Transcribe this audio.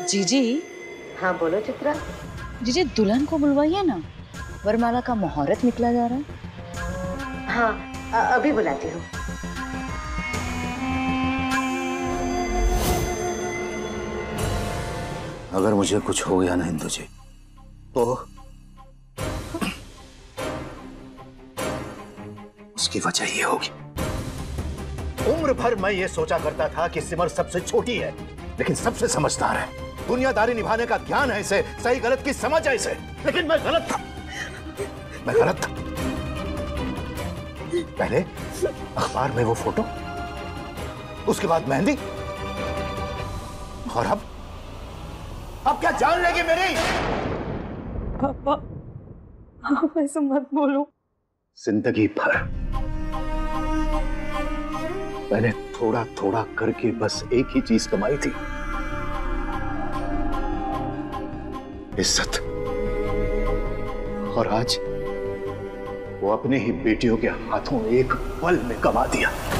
जीजी। हाँ बोलो चित्रा। जीजी दुल्हन को बुलवाइए ना, वरमाला का मुहूर्त निकला जा रहा है। हाँ अभी बुलाती हूँ। अगर मुझे कुछ हो गया ना इंदु जी, तो उसकी वजह ये होगी। उम्र भर मैं ये सोचा करता था कि सिमर सबसे छोटी है, लेकिन सबसे समझदार है। दुनियादारी निभाने का ज्ञान है इसे, सही गलत की समझ है इसे। लेकिन मैं गलत था, मैं गलत था। पहले अखबार में वो फोटो, उसके बाद मेहंदी, और अब क्या जान लेगी मेरी? पापा आप ऐसे मत बोलो। जिंदगी भर मैंने थोड़ा थोड़ा करके बस एक ही चीज कमाई थी, इज्जत। और आज वो अपने ही बेटियों के हाथों एक पल में कमा दिया।